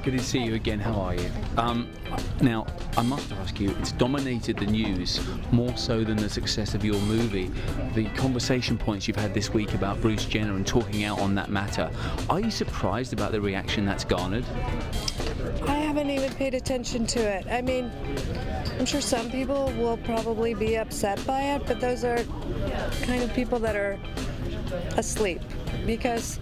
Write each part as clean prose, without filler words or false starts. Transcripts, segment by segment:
Good to see you again. How are you? Now, I must ask you, it's dominated the news more so than the success of your movie. The conversation points you've had this week about Bruce Jenner and talking out on that matter. Are you surprised about the reaction that's garnered? I haven't even paid attention to it. I mean, I'm sure some people will probably be upset by it, but those are kind of people that are asleep. Because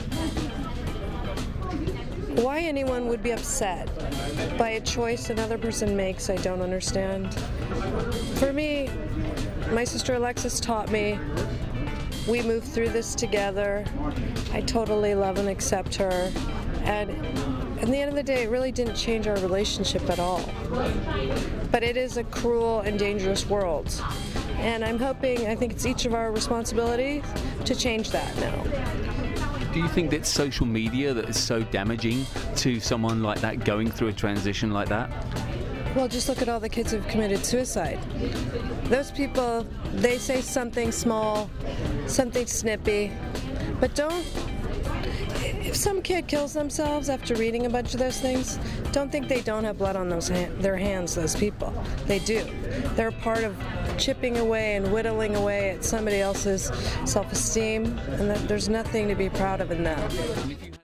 why anyone would be upset by a choice another person makes, I don't understand. For me, my sister Alexis taught me, we moved through this together. I totally love and accept her. And at the end of the day, it really didn't change our relationship at all. But it is a cruel and dangerous world. And I'm hoping, I think it's each of our responsibility to change that now. Do you think that social media that is so damaging to someone like that going through a transition like that? Well, just look at all the kids who've committed suicide. Those people, they say something small, something snippy, but if some kid kills themselves after reading a bunch of those things, don't think they don't have blood on their hands, those people. They do. They're part of chipping away and whittling away at somebody else's self-esteem, and there's nothing to be proud of in that.